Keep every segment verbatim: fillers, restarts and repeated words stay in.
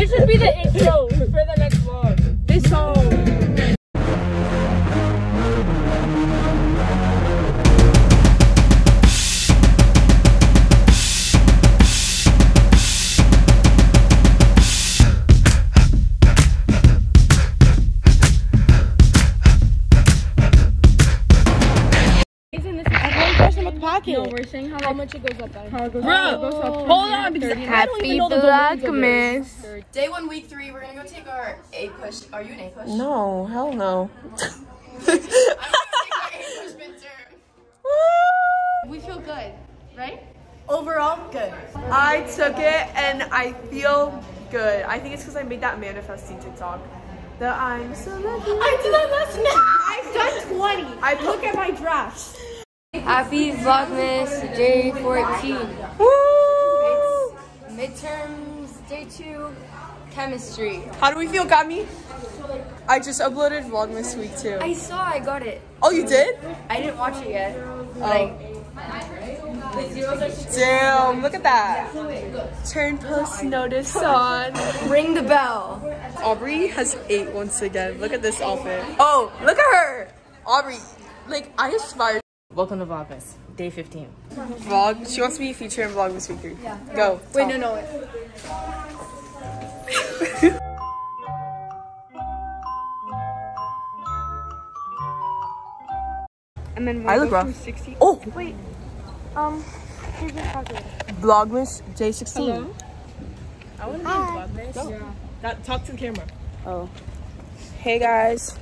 This should be the intro for the next vlog. This song. No, we're saying how, how like, much it goes up by. How it goes Bro, up, it goes up hold on, because I don't Happy even know the Vlogmas. Day one, week three, we're gonna go take our A push. Are you an A push? No, hell no. I'm gonna take our A push midterm. We feel good, right? Overall, good. I took it and I feel good. I think it's because I made that manifesting TikTok. That I'm so lucky. I did that last night. I've done twenty. I Look at my drafts. Happy Vlogmas day fourteen. Woo! It's midterms day two, chemistry. How do we feel, Gami? I just uploaded Vlogmas week two. I saw, I got it. Oh, you did? I didn't watch it yet. Oh. Damn, look at that. Turn post notice on. Ring the bell. Aubrey has eight once again. Look at this outfit. Oh, look at her. Aubrey, like, I aspire. Welcome to Vlogmas, day fifteen. Vlog. She wants to be featured in Vlogmas week three. Yeah. Go. Wait, no, no, wait. And then I look rough. sixty. Oh, Wait. Um, here's your calculator. Vlogmas day sixteen. Hello? I want to be in Vlogmas. Yeah. That, talk to the camera. Oh. Hey guys.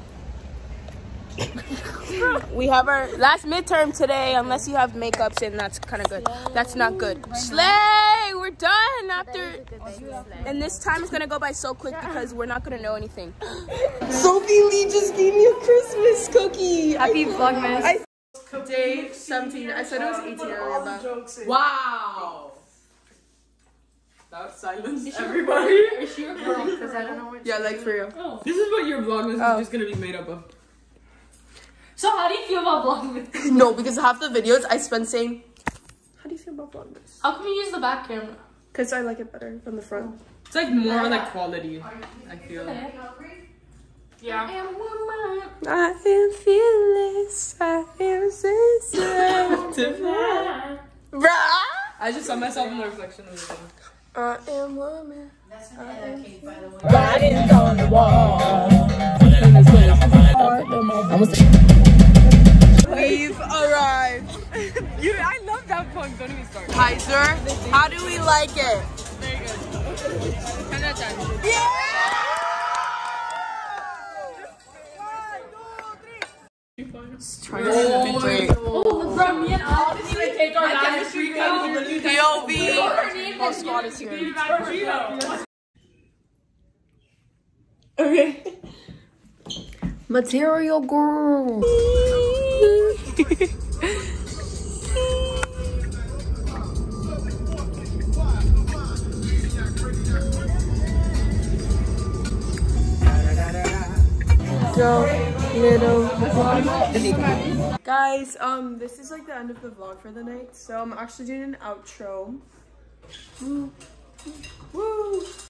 We have our last midterm today, unless you have makeups, and that's kind of good. That's not good. Slay! We're done after. And this time is gonna go by so quick because we're not gonna know anything. Sophie Lee just gave me a Christmas cookie. Happy Vlogmas. I, day seventeen. I said it was eighteen earlier, but Wow! that silence. Everybody. Is she recording? Because I don't know what. Yeah, like for real. Oh. This is what your Vlogmas Oh. is just gonna be made up of. So how do you feel about Vlogmas? No, because half the videos I spend saying, how do you feel about Vlogmas? How come you use the back camera? Because I like it better from the front. It's like more like quality, I feel. Yeah. I am fearless, I am sensitive. I just saw myself in the reflection of the thing. I am woman. That's an Anna Kate, by the way. Writing on the wall. We've arrived. You, I love that punk. Don't even start. Kaiser, how do we like it? Very good. ten out of ten. Try to wait. Oh, from me and Alex, we take our chemistry class. P O V. Oh, squad is here. Okay. Material girl. Go, little. Guys, um, this is like the end of the vlog for the night, so I'm actually doing an outro. Woo. Woo.